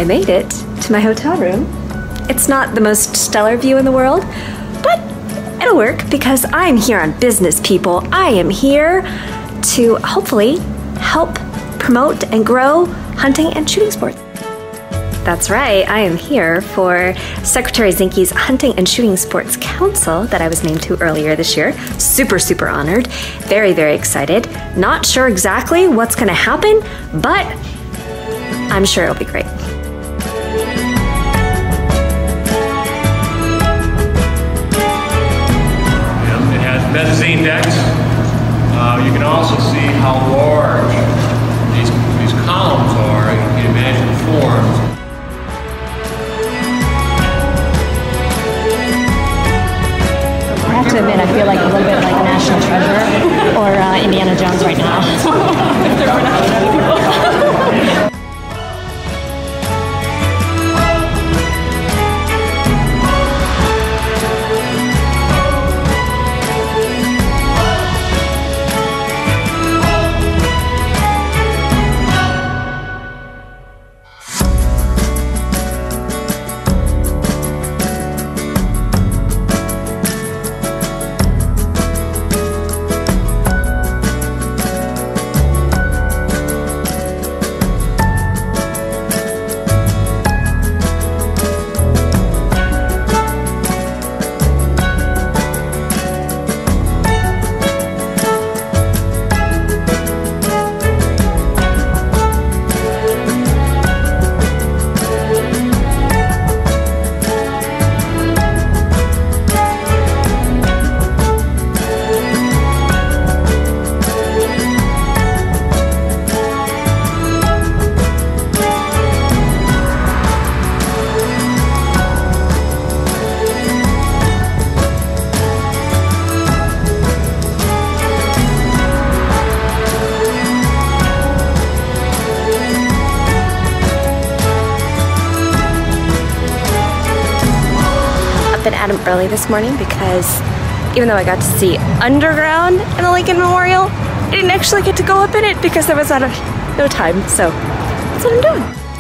I made it to my hotel room. It's not the most stellar view in the world, but it'll work because I'm here on business, people. I am here to hopefully help promote and grow hunting and shooting sports. That's right, I am here for Secretary Zinke's Hunting and Shooting Sports Council that I was named to earlier this year. Super, super honored. Very, very excited. Not sure exactly what's gonna happen, but I'm sure it'll be great. It has benzene decks. You can also see how large these columns are. You can imagine the forms. I have to admit, I feel like a little bit like a national treasure or Indiana Jones right now. If there were not many people. Been at him early this morning because even though I got to see underground in the Lincoln Memorial, I didn't actually get to go up in it because there was no time. So that's what I'm doing.